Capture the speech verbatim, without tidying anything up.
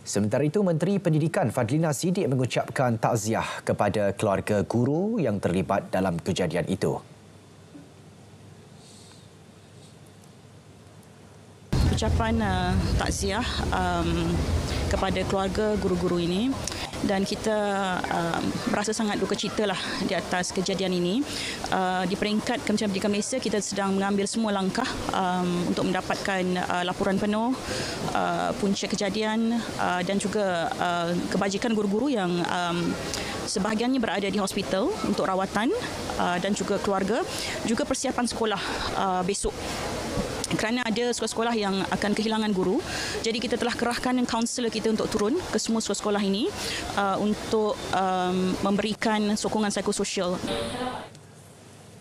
Sementara itu, Menteri Pendidikan Fadlina Sidik mengucapkan takziah kepada keluarga guru yang terlibat dalam kejadian itu. Ucapan uh, takziah um, kepada keluarga guru-guru ini, dan kita uh, berasa sangat duka cita lah di atas kejadian ini. Uh, di peringkat Kementerian Pendidikan Malaysia, kita sedang mengambil semua langkah um, untuk mendapatkan uh, laporan penuh, uh, punca kejadian uh, dan juga uh, kebajikan guru-guru yang um, sebahagiannya berada di hospital untuk rawatan uh, dan juga keluarga, juga persiapan sekolah uh, besok. Kerana ada sekolah-sekolah yang akan kehilangan guru, jadi kita telah kerahkan kaunselor kita untuk turun ke semua sekolah-sekolah ini uh, untuk um, memberikan sokongan psikososial.